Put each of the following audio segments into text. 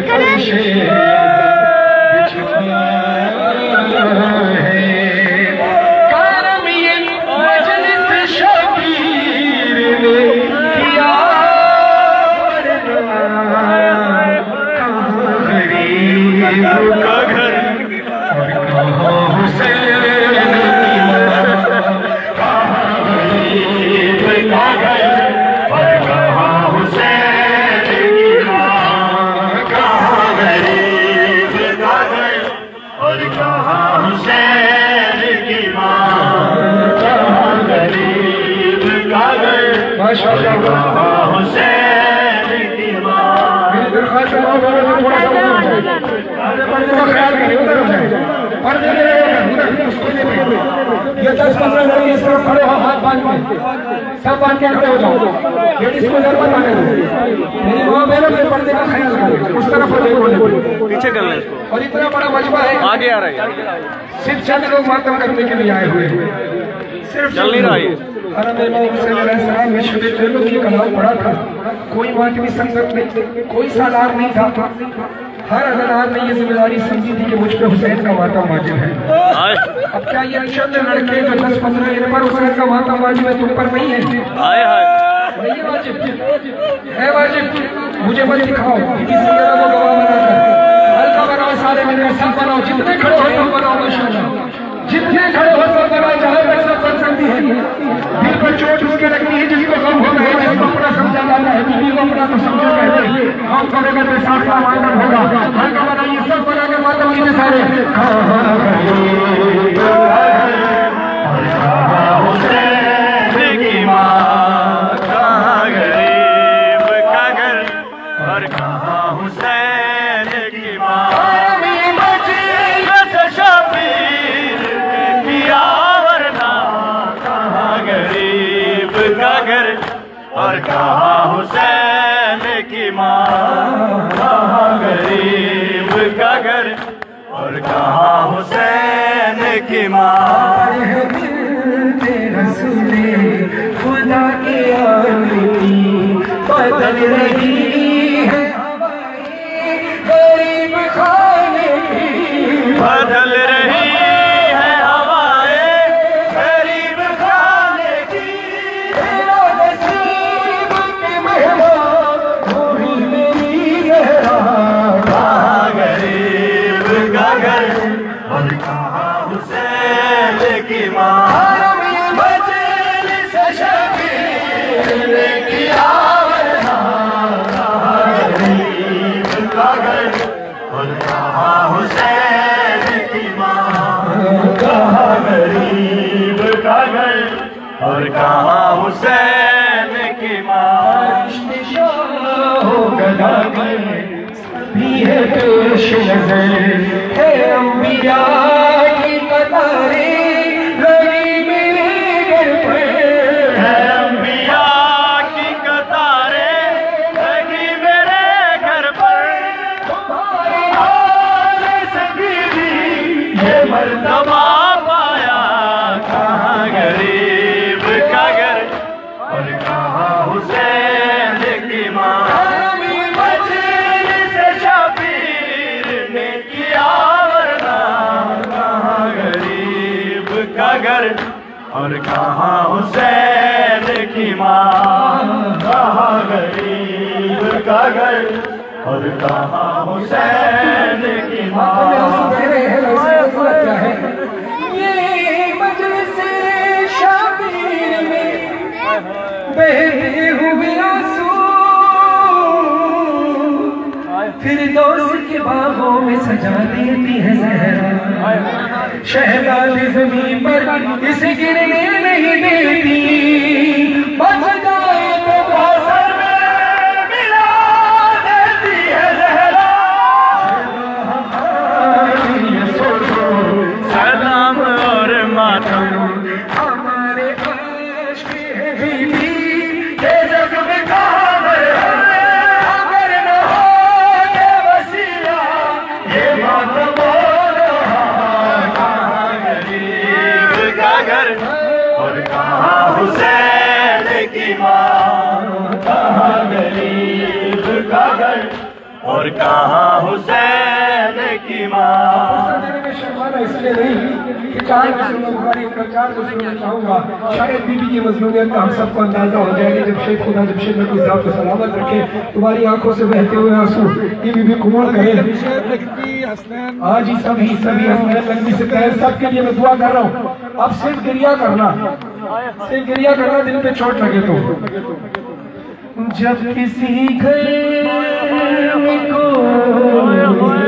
فرش بچھایا ہے کرم یہ مجلس شبیر نے کیا غریب کا گھر اور کہاں حسین یہ 10-15 لڑکی اس طرف کھڑے ہو ہاتھ باندھ کے سب باندھ کے کھڑے ہو جاؤ لیڈیز کو ضرورت آنے میری ماں بہنوں کے پردے کا خیال کریں اس طرف پیچھے کر لیں اور اتنا بڑا مجمع ہے آگے آ رہا ہے صرف چند لوگ ماتم کرنے کے لیے آئے ہوئے صرف چل نہیں رہا ہے حرم امام حسین علیہ السلام میں شب جلو کی کلام پڑھا تھا کوئی ماتمی سنگت نہیں کوئی سالار نہیں تھا ہر حضرات نے یہ ذمہ داری سمجھی تھی کہ مجھ پہ حسین کا ماتم واجب ہے اب کیا یہ چند لڑکے جو 10-15 ان پر حسین کا ماتم واجب ہے تم پر نہیں ہے نہیں واجب ہے واجب مجھے مت دکھاؤ کسی طرح کو گواہ بنا کر ہلکا بناؤ سارے مل کر سب بناؤ جتنے کھڑے ہو سب بناؤ ماشاءاللہ جتنے کھڑے ہو سب بناؤ جہاں تک سب بن سکتی ہے دل پر چوٹ اس کے لگنی ہے جس کو غم ہوتا ہے جس کو اپنا سمجھا جاتا ہے بیوی کو اپنا تو سمجھا کہتے ہیں ہم کرے گا تو ساتھ کا ماتم ہوگا ہلکا بنائیے سب بنا کے ماتم کیجئے سارے حسین کی ماں کہاں غریب کا گھر اور کہاں حسین کی ماں اور کہاں حسین کی ماں کہاں غریب کا گھر اور کہاں حسین کی ماں رسول خدا کی آمنی بدل رہی ہے غریب خانے کی بدل رہی اور کہاں حسین کی ماں ہو گدا بھی ہے پیش نظر ہے انبیاء کی قطاریں لگی میرے گھر پر ہے انبیاء کی قطاریں لگی میرے گھر پر تمہاری حال سکی بھی یہ مرتبہ پایا کہاں غریب کا گھر اور کہاں حسین کی ماں مجلس شبیر نے کیا ورنہ کہاں غریب کا گھر اور کہاں حسین کی ماں کہاں غریب کا گھر اور کہاں حسین کی ماں بہتے ہوئے آنسو فردوس کے باغوں میں سجا دیتی ہے زہرا شہزادی زمین پر اسے گرنے نہیں دیتی بچ جائے تو کوثر میں ملا دیتی ہے زہرا یہ سوچو سلام اور ماتم ہمارے عشق ہے بھی اور کہاں حسین کی اور کہاں حسین کی ماں. اس لیے نہیں کہ 4 مسلموں بخاری کا 4 مسلموں چاہوں گا، شاید بی بی کی مظلومیت کا ہم سب کو اندازہ ہو جائے گا جب شیخ خدا جمشید نبی صاحب کو سلامت رکھے تمہاری آنکھوں سے بہتے ہوئے آنسو یہ بی بی قبول کرے. آج ہی سبھی حسنین لنگی سے پہل سب کے لیے میں دعا کر رہا ہوں. اب صرف گریہ کرنا، صرف گریہ کرنا دل پہ چوٹ لگے تو. جب کسی گھر میں کوئی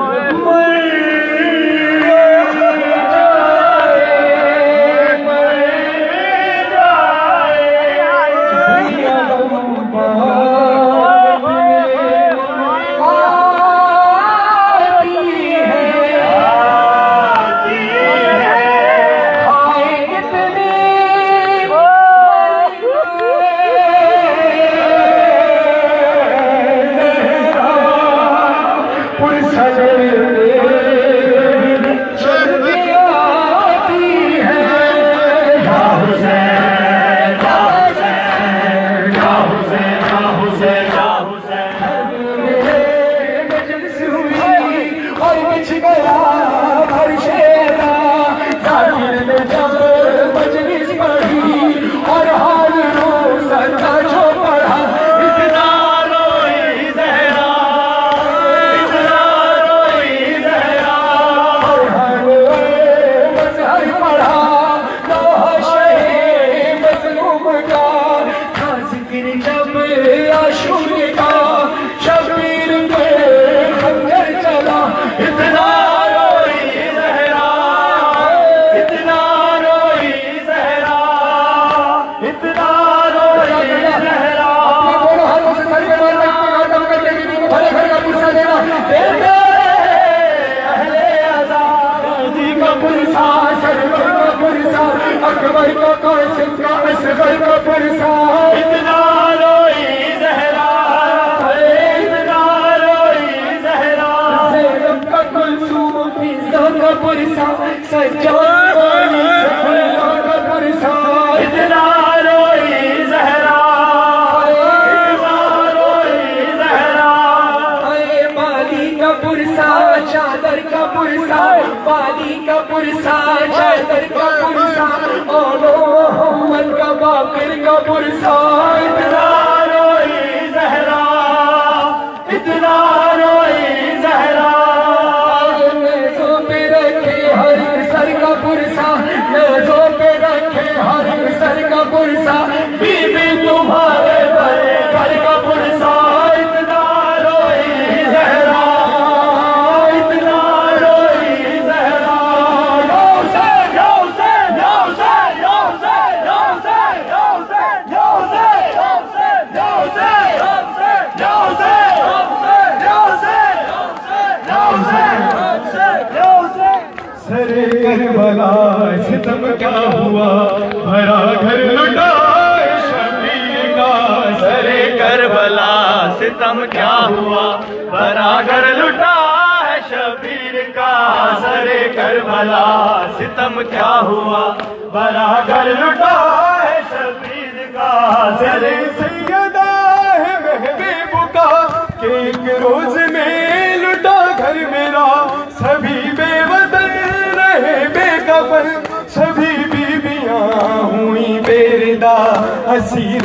ستم کیا ہوا بھرا گھر لٹائے شبیر کا. سرے کربلا ستم کیا ہوا بھرا گھر لٹائے شبیر کا. سرے کربلا ستم کیا ہوا بھرا گھر لٹائے شبیر کا. سرے سیدہ ہے محبوب کا کہ ایک روز میں لٹا گھر میرا. سبھی بے وطن رہے بے کفن، سبھی بیویاں ہوئی بے ردا. اسیر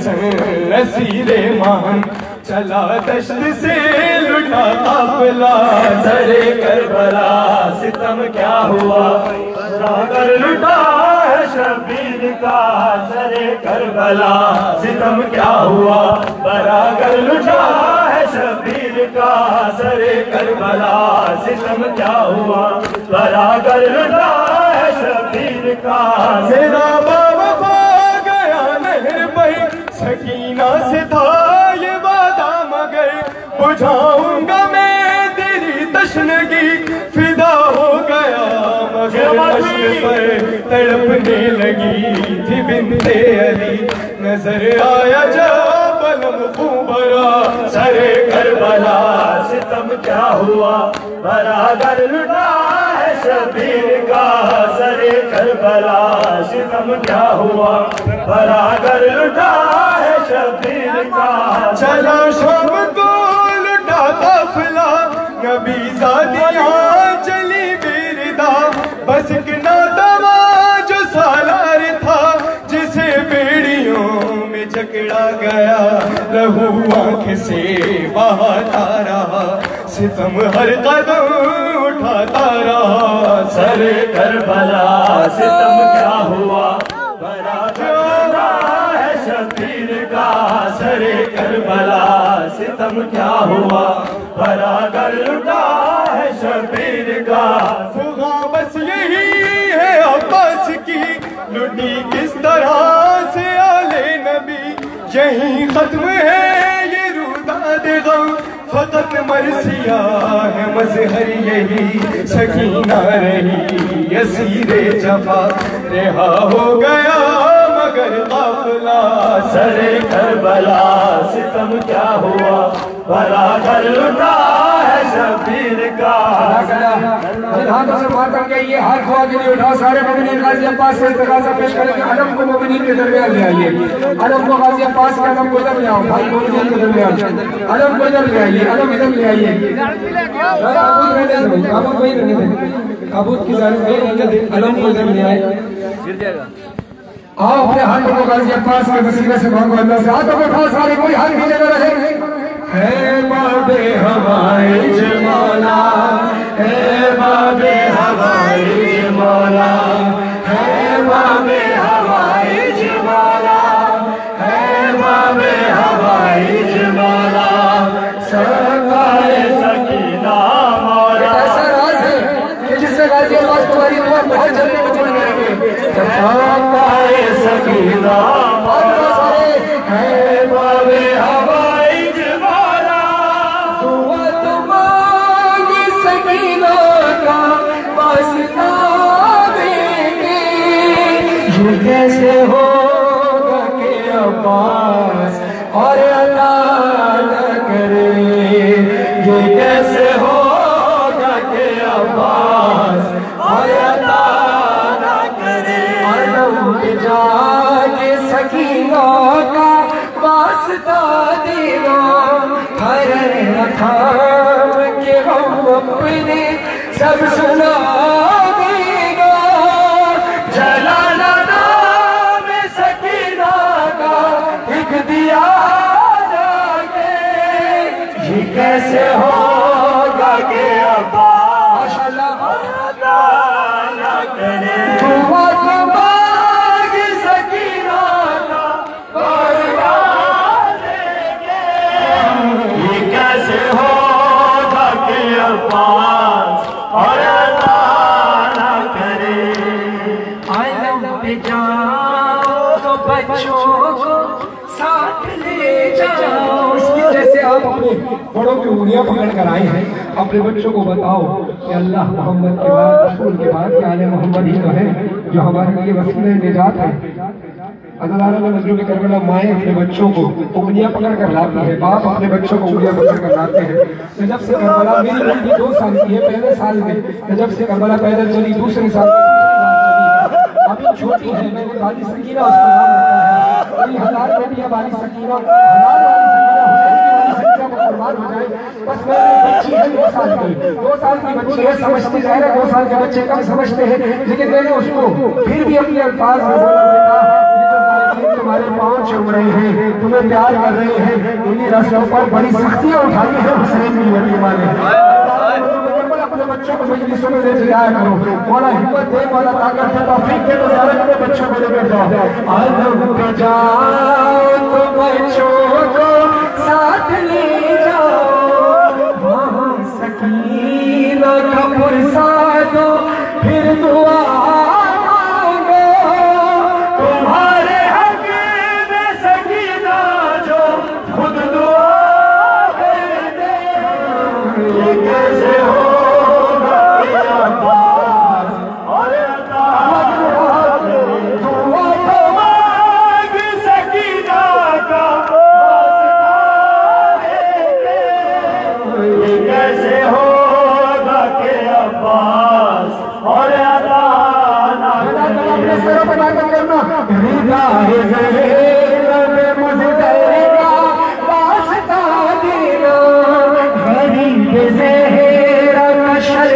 رسن اسیر مہن چلا دشت سے لٹا قافلہ. سرے کربلا ستم کیا ہوا بھرا گھر لٹا ہے شبیر کا. سرے کربلا ستم کیا ہوا بھرا گھر لٹا ہے شبیر کا. سرے کربلا ستم کیا ہوا بھرا گھر لٹا ہے شبیر کا. میرا بابا گیا نہر بہی سکینہ سے تھا یہ وعدہ مگر. بجھاؤں گا میں تیری تشنگی فدا ہو گیا مگر. عشق پر تڑپنے لگی تھی بنت علی. نظر آیا جب علم خوبرا. سرے کربلا ستم کیا ہوا بھرا گھر لٹا ہے شبیر کا. سرے کربلا ستم کیا ہوا بھرا گھر لٹا ہے شبیر کا. چلا شام کو لٹاتا گالیاں چلی بیردا بس ایک نادوا جو سالار تھا جسے بیڑیوں میں جکڑا گیا لہو آنکھ سے بہاتا رہا ستم ہر قدم اٹھاتا رہا سر کربلا ستم کیا ہوا بڑا جوڑا ہے شبیر کا سر کربلا ستم کیا ہوا بڑا گر لٹا ہے شبیر کا فغاں بس یہی ہے عباس کی لٹی کس طرح سے آل نبی یہی ختم ہے یہ روداد غم فقط مرثیہ ہے مظہر یہی سکینہ رہی اسیر جفا رہا ہو گیا مگر قافلہ سر کربلا ستم کیا ہوا بھلا گھر لٹا ہے شبیر کا ہاتھوں سے مار کر کے یہ ہاتھ خواہ کے لیے اٹھا سارے مومنین غازی عباس سے استغاثہ پیش کریں کہ علم کو مومنین کے درمیان لے آئیے علم کو غازی عباس کے علم کو ادھر لے آؤ بھائی مومنین کے درمیان علم کو ادھر لے آئیے علم ادھر لے آئیے تابوت وہی رہنے دیں تابوت کی جانب علم کو ادھر لے آئے آؤ اپنے ہاتھوں کو غازی عباس کے وسیلے سے مانگو اللہ سے ہاتھوں کو اٹھا سارے کوئی ہاتھ بھی لے رہے ہے باب ہوائج مولا ہے باب ہوائج مولا ہے باب ہوائج مولا ہے باب ہوائج مولا سرکار سکینہ مولا ایسا راز ہے کہ جس سے غازی عباس تمہاری دعا بہت جلدی بچنے گے سرکار سکینہ مولا ہے باب ہوائج مولا دعا تمہاری سکینہ کا واسطہ دیں گے یہ کیسے ہوگا کہ عباس اور عطا نہ کرے یہ کیسے ہوگا کہ عباس اور عطا نہ کرے علم پہ جا کے سکینہ کا واسطہ دینا ہر رکھام کے ہم اپنے سب سنا دینا جلال نام سکینہ کا ایک دیا جاگے یہ کیسے ہوگا کہ عباس عطا نہ کرے دعا تمہاری سکینہ کا واسطہ دیں گے یہ کیسے ہوگا کہ عباس اور عطا نہ کرے علم پہ جاؤ تو بچوں کو ساتھ لے جاؤ اس کی جیسے آپ اپنے بڑوں کی انگلیاں پکڑ کر آئے ہیں اپنے بچوں کو بتاؤ کہ اللہ محمد کے بعد رسول کے بعد کہ آل محمد ہی تو ہے جو ہمارے لیے وسیلہ نجات ہے اللہ تعالیٰ نے مظلوم کربلا مائیں اپنے بچوں کو انگلیاں پکڑ کر لاتی ہے باپ اپنے بچوں کو انگلیاں پکڑ کر لاتے ہیں نجف سے کربلا میری بیٹی 2 سال کی ہے پہلے سال میں نجف سے کربلا پیدل چلی دوسرے سال میں ابھی چھوٹی ہے میں نے بالی سکینہ اس کا نام رکھا ہے 1000 میں بھی ہے بالی سکینہ 1000 والی سکینہ کو قربان ہو جائے بس میری بچی ہے 2 سال کی 2 سال کی بچی ہے سمجھتی ظاہر ہے 2 سال کے بچے کم سمجھتے ہیں لیکن میں نے اس کو پھر بھی اپنے الفاظ میں بولا بیٹا تمہارے پاؤں چوم رہے ہیں تمہیں پیار کر رہے ہیں انہی رسلوں پر بڑی سختیاں اٹھائی ہیں حسین کی یتیمہ نے اپنے بچوں کو مجلسوں میں لے جایا کرو مولا ہمت دے مولا طاقت دے توفیق دے تو زیادہ اپنے بچوں کو لے کر جاؤ علم پہ جاؤ تو بچوں کو ساتھ لے جاؤ وہاں سکینہ کا پرسا دو پھر دعا مانگو تمہارے حق میں سکینہ جو خود دعا کر دے یہ کیسے ہوگا کہ عباس اور عطا دعا مانگ سکینہ کا واسطہ دے دے یہ کیسے ہوگا کہ عباس اور عطا نہ کرے اپنے سروں پہ ناکم کرنا رداء زہر مزدر کا واسطہ دینا غریب زہر کا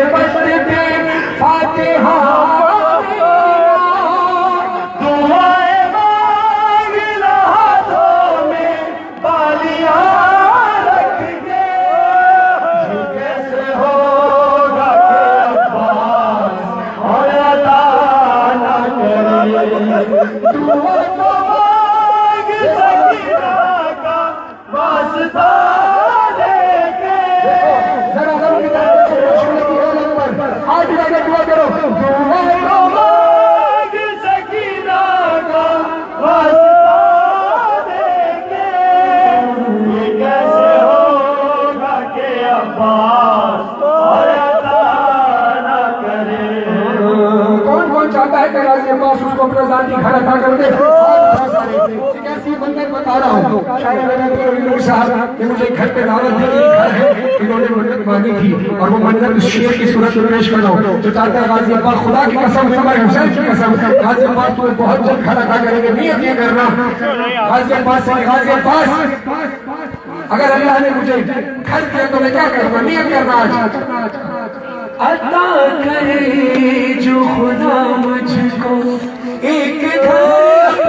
عباس اور عطا نہ کرے. کون کون چاہتا ہے کہ غازی عباس اس کو اپنا ذاتی گھر عطا کر دے؟ ایسی بندے بتا رہا ہوں شاعر صاحب کہ مجھے گھر پہ دعوت دی گھر ہے، انہوں نے منت مانی تھی اور وہ منت اس شعر کی صورت میں پیش کر رہا ہوں. جو چاہتا ہے غازی عباس خدا کی قسم ہمارے حسین کی قسم غازی عباس تو بہت جلد گھر عطا کریں گے. نیت یہ کرنا غازی عباس سے غازی عباس اگر اللہ نے مجھے گھر دیا تو میں کیا کرنا؟ نیت کرنا آج عطا کرے جو خدا مجھ کو ایک گھر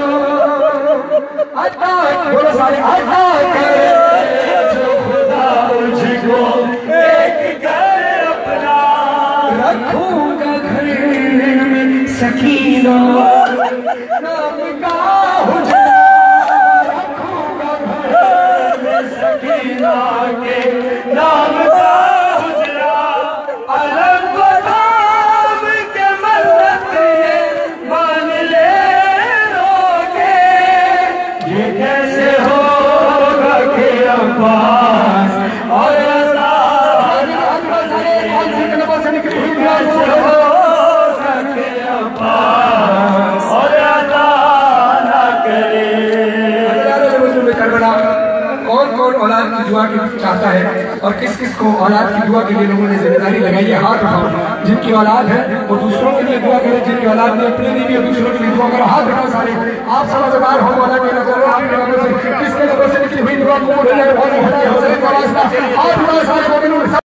عطا کرے جو خدا مجھ کو ایک گھر اپنا رکھوں گا گھر میں سکینہ نام کا حجرہ رکھوں گا گھر میں سکینہ کے نام کا حجرہ علم کو نام کے ملت مان لے روگے. یہ کیسے ہوگا کہ عباس اور عطا اور عطا نہ کرے. کون کون اولاد کی دعا کی چاہتا ہے اور کس کس کو اولاد کی دعا کے لیے لوگوں نے ذمہ داری لگائی ہے؟ ہاتھ اٹھاؤ. جن کی اولاد ہے وہ دوسروں کے لیے دعا کرے، جن کی اولاد نے اپنے لیے بھی دوسروں کے لیے دعا کرو. ہاتھ اٹھاؤ سارے. آپ سمجھدار ہو مولا کی نظر میں، آپ کی نظر سے کس کے نظر سے نکلی ہوئی دعا کو